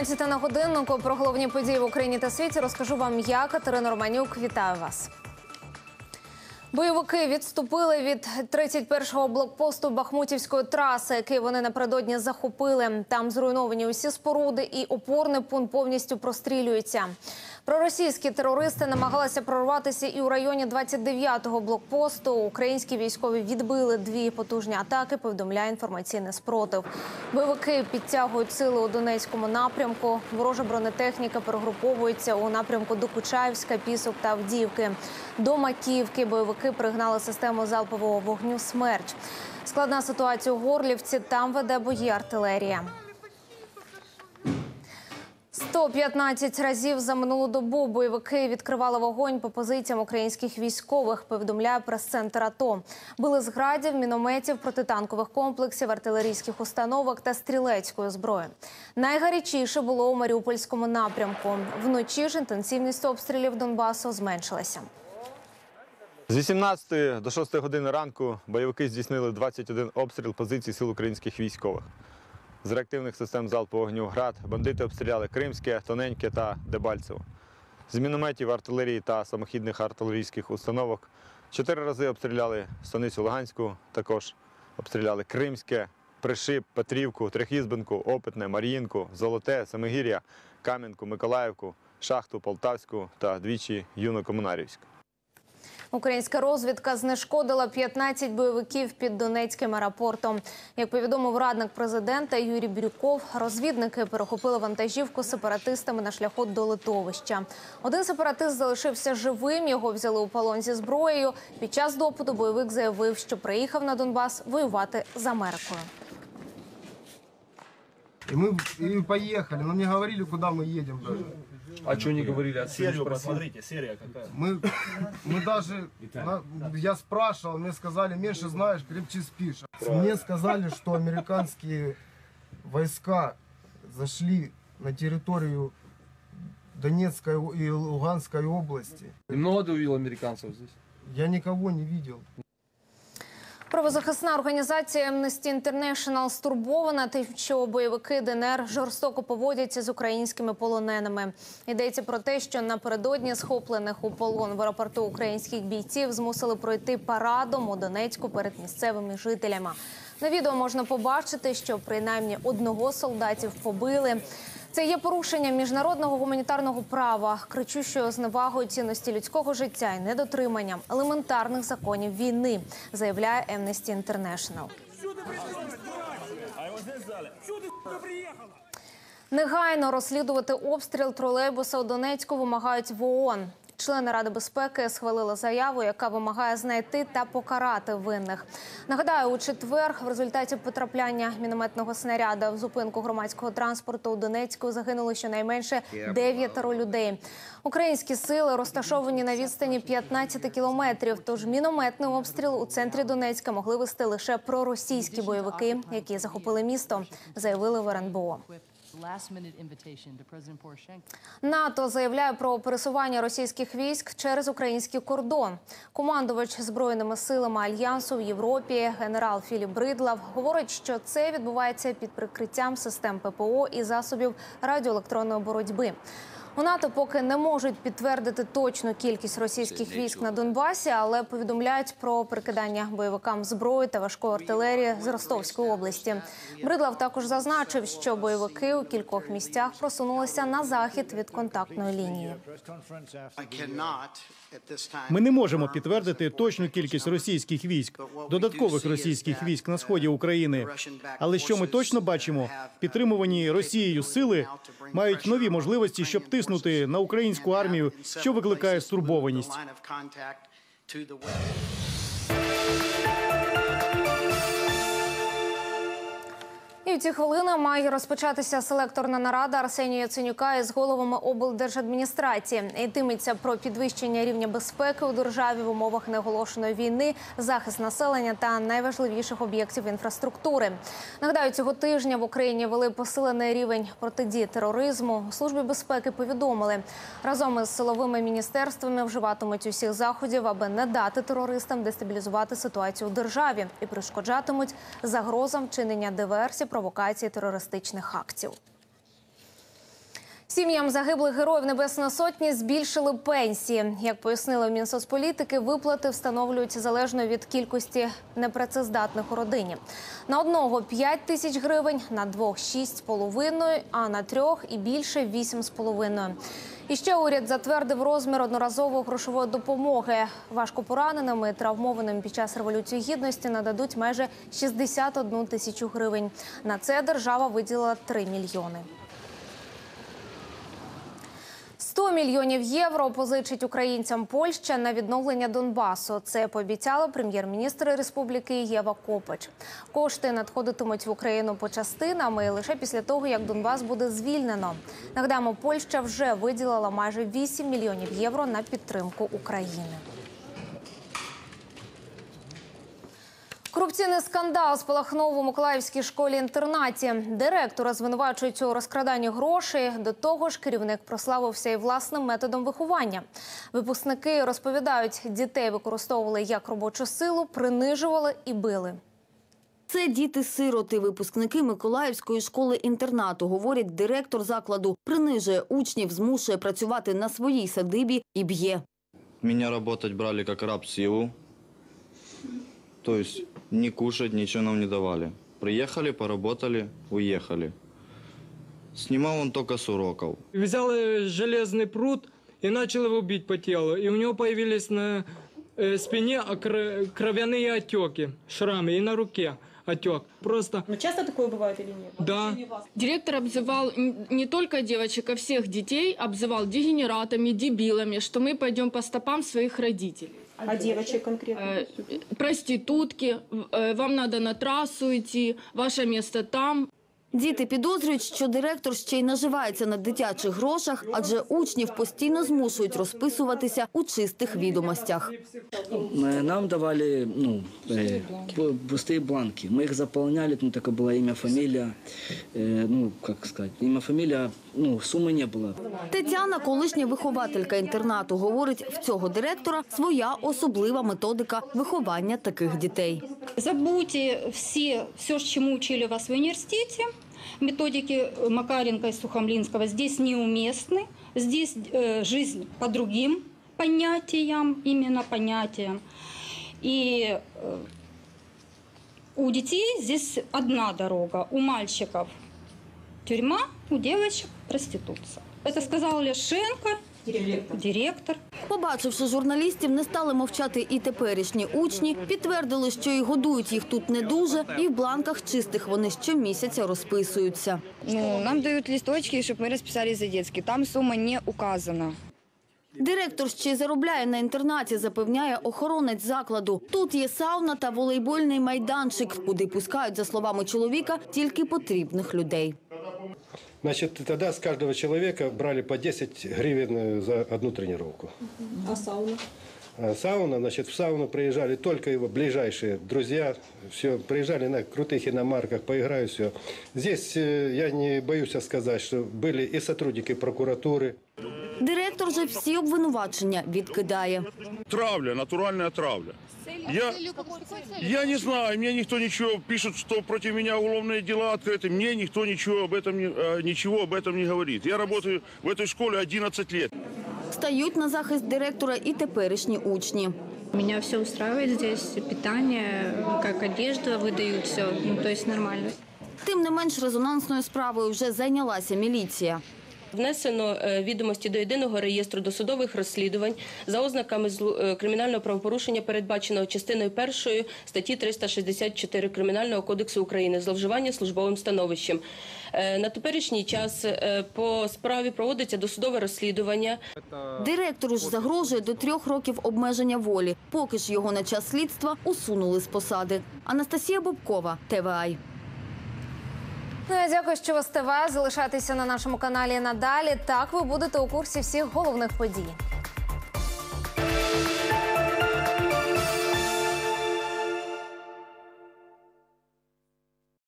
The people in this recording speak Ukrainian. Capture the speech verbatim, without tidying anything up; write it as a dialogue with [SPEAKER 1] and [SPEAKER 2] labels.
[SPEAKER 1] одинадцята на годиннику. Про головні події в Україні та світі розкажу вам я, Катерина Романюк. Вітаю вас. Бойовики відступили від тридцять першого блокпосту Бахмутівської траси, який вони напередодні захопили. Там зруйновані усі споруди і опорний пункт повністю прострілюється. Проросійські терористи намагалися прорватися і у районі двадцять дев'ятого блокпосту. Українські військові відбили дві потужні атаки, повідомляє інформаційний спротив. Бойовики підтягують сили у Донецькому напрямку. Ворожа бронетехніка перегруповується у напрямку до Кучаївська, Пісок та Авдіївки. До Макіївки бойовики пригнали систему залпового вогню «Смерч». Складна ситуація у Горлівці. Там веде бої артилерія. сто п'ятнадцять разів за минулу добу бойовики відкривали вогонь по позиціям українських військових, повідомляє прес-центр АТО. Били з градів, мінометів, протитанкових комплексів, артилерійських установок та стрілецької зброї. Найгарячіше було у Маріупольському напрямку. Вночі ж інтенсивність обстрілів Донбасу зменшилася.
[SPEAKER 2] З вісімнадцятої до шостої години ранку бойовики здійснили двадцять один обстріл позицій сил українських військових. З реактивних систем залпового вогню «Град» бандити обстріляли Кримське, Тоненьке та Дебальцево. З мінометів, артилерії та самохідних артилерійських установок чотири рази обстріляли Станицю Луганську, також обстріляли Кримське, Пришип, Петрівку, Трьохізбинку, Опитне, Мар'їнку, Золоте, Семигір'я, Кам'янку, Миколаївку, Шахту, Полтавську та двічі Юно-Комунарівську.
[SPEAKER 1] Українська розвідка знешкодила п'ятнадцять бойовиків під Донецьким аеропортом. Як повідомив радник президента Юрій Бірюков, розвідники перехопили вантажівку з сепаратистами на шляху до литовища. Один сепаратист залишився живим, його взяли у полон зі зброєю. Під час допиту бойовик заявив, що приїхав на Донбас воювати з Америкою.
[SPEAKER 3] И мы и поехали, но не говорили, куда мы едем даже.
[SPEAKER 4] А что не говорили? А
[SPEAKER 5] серию посмотрите, серия какая.
[SPEAKER 3] Мы, мы даже, на, я спрашивал, мне сказали, меньше знаешь, крепче спишь. Мне сказали, что американские войска зашли на территорию Донецкой и Луганской области.
[SPEAKER 4] И много ты увидел американцев здесь?
[SPEAKER 3] Я никого не видел.
[SPEAKER 1] Правозахисна організація Amnesty International стурбована тим, що бойовики ДНР жорстоко поводяться з українськими полоненими. Йдеться про те, що напередодні схоплених у полон в аеропорту українських бійців змусили пройти парадом у Донецьку перед місцевими жителями. На відео можна побачити, що принаймні одного з солдатів побили. Це є порушення міжнародного гуманітарного права, кричущою зневагою цінності людського життя і недотриманням елементарних законів війни, заявляє Amnesty International. Негайно розслідувати обстріл тролейбуса у Донецьку вимагають в ООН. Члени Ради безпеки схвалили заяву, яка вимагає знайти та покарати винних. Нагадаю, у четвер в результаті потрапляння мінометного снаряда в зупинку громадського транспорту у Донецьку загинули щонайменше дев'ятеро людей. Українські сили розташовані на відстані п'ятнадцяти кілометрів, тож мінометний обстріл у центрі Донецька могли вести лише проросійські бойовики, які захопили місто, заявили в РНБО. НАТО заявляє про пересування російських військ через український кордон. Командувач Збройними силами Альянсу в Європі генерал Філіп Бридлав говорить, що це відбувається під прикриттям систем ППО і засобів радіоелектронної боротьби. У НАТО поки не можуть підтвердити точну кількість російських військ на Донбасі, але повідомляють про перекидання бойовикам зброї та важкої артилерії з Ростовської області. Бридлав також зазначив, що бойовики у кількох місцях просунулися на захід від контактної лінії.
[SPEAKER 6] Ми не можемо підтвердити точну кількість російських військ, додаткових російських військ на сході України. Але що ми точно бачимо, підтримувані Росією сили мають нові можливості, щоб тиснути на українську армію, що викликає стурбованість.
[SPEAKER 1] І в ці хвилини має розпочатися селекторна нарада Арсенія Яценюка із головами облдержадміністрації. Йтиметься про підвищення рівня безпеки у державі в умовах неоголошеної війни, захист населення та найважливіших об'єктів інфраструктури. Нагадаю, цього тижня в Україні ввели посилений рівень протидії тероризму. У Службі безпеки повідомили, разом із силовими міністерствами вживатимуть усіх заходів, аби не дати терористам дестабілізувати ситуацію у державі і перешкоджатимуть загрозам чинення диверсій, провокацій, терористичних актів. Сім'ям загиблих героїв Небесної Сотні збільшили пенсії. Як пояснили в Мінсоцполітики, виплати встановлюють залежно від кількості непрацездатних у родині. На одного – п'ять тисяч гривень, на двох – шість з половиною, а на трьох і більше – вісім з половиною. І ще уряд затвердив розмір одноразової грошової допомоги. Важкопораненим і травмованим під час Революції Гідності нададуть майже шістдесят одну тисячу гривень. На це держава виділила три мільйони. сто мільйонів євро позичить українцям Польща на відновлення Донбасу. Це пообіцяла прем'єр-міністр республіки Єва Копач. Кошти надходитимуть в Україну по частинам і лише після того, як Донбас буде звільнено. Нагадаємо, Польща вже виділила майже вісім мільйонів євро на підтримку України. Корупційний скандал спалахнув у Миколаївській школі-інтернаті. Директора звинувачують у розкраданні грошей. До того ж, керівник прославився і власним методом виховання. Випускники розповідають, дітей використовували як робочу силу, принижували і били.
[SPEAKER 7] Це діти-сироти, випускники Миколаївської школи-інтернату, говорить директор закладу. Принижує учнів, змушує працювати на своїй садибі і б'є.
[SPEAKER 8] Меня работать брали как раб-силу. То есть ни кушать, ничего нам не давали. Приехали, поработали, уехали. Снимал он только с уроков.
[SPEAKER 9] Взяли железный пруд и начал его бить по телу. И у него появились на э, спине окр- кровяные отеки, шрамы, и на руке отек. Просто...
[SPEAKER 10] Но часто такое бывает или нет?
[SPEAKER 9] Да.
[SPEAKER 11] Директор обзывал не только девочек, а всех детей, обзывал дегенератами, дебилами, что мы пойдем по стопам своих родителей.
[SPEAKER 10] А девочек конкретно?
[SPEAKER 11] Э, проститутки, э, вам надо на трассу идти, ваше место там.
[SPEAKER 7] Діти підозрюють, що директор ще й наживається на дитячих грошах, адже учнів постійно змушують розписуватися у чистих відомостях.
[SPEAKER 12] Нам давали ну, э, пустые бланки. Мы их заполняли, ну, такое было имя, фамилия, э, ну, как сказать, имя, фамилия, ну, суммы не было.
[SPEAKER 7] Тетяна, колишня вихователька інтернату, говорить, в цього директора своя особлива методика виховання таких дітей.
[SPEAKER 13] Забудьте все, все, чему учили вас в университете. Методики Макаренко и Сухомлинского здесь неуместны. Здесь э, жизнь по другим понятиям, именно понятиям. И э, у детей здесь одна дорога. У мальчиков тюрьма, у девочек проституция. Это сказал Ляшенко, директор. директор.
[SPEAKER 7] Побачивши журналістів, не стали мовчати і теперішні учні. Підтвердили, що і годують їх тут не дуже, і в бланках чистих вони щомісяця розписуються.
[SPEAKER 14] Ну, нам дають листочки, щоб ми розписали за дитячі. Там сума не указана.
[SPEAKER 7] Директор ще й заробляє на інтернаті, запевняє охоронець закладу. Тут є сауна та волейбольний майданчик, куди пускають, за словами чоловіка, тільки потрібних людей.
[SPEAKER 15] Значит, тогда с каждого человека брали по десять гривен за одну тренировку.
[SPEAKER 10] А сауна?
[SPEAKER 15] А сауна, значит, в сауну приезжали только его ближайшие друзья. Все, приезжали на крутых иномарках, поиграю, все. Здесь я не боюсь сказать, что были и сотрудники прокуратуры.
[SPEAKER 7] Директор же всі обвинувачення відкидає.
[SPEAKER 16] Травля, натуральная травля. Я, я не знаю, мне никто ничего пишет, что против меня уголовные дела открыты. Мне никто ничего об этом не, ничего об этом не говорит. Я работаю в этой школе одиннадцать лет.
[SPEAKER 7] Стають на захист директора і теперішні учні.
[SPEAKER 13] Меня все устраивает здесь, питание, как одежда выдают, все, ну, то есть нормально.
[SPEAKER 7] Тим не менш, резонансною справою вже зайнялася міліція.
[SPEAKER 17] Внесено відомості до єдиного реєстру досудових розслідувань за ознаками кримінального правопорушення, передбаченого частиною першої статті триста шістдесят чотири Кримінального кодексу України «Зловживання службовим становищем». На теперішній час по справі проводиться досудове розслідування.
[SPEAKER 7] Директору ж загрожує до трьох років обмеження волі. Поки ж його на час слідства усунули з посади. Анастасія Бобкова, Т В А.
[SPEAKER 1] Ну, я дякую, що ви з ТВ. Залишайтеся на нашому каналі надалі. Так ви будете у курсі всіх головних подій.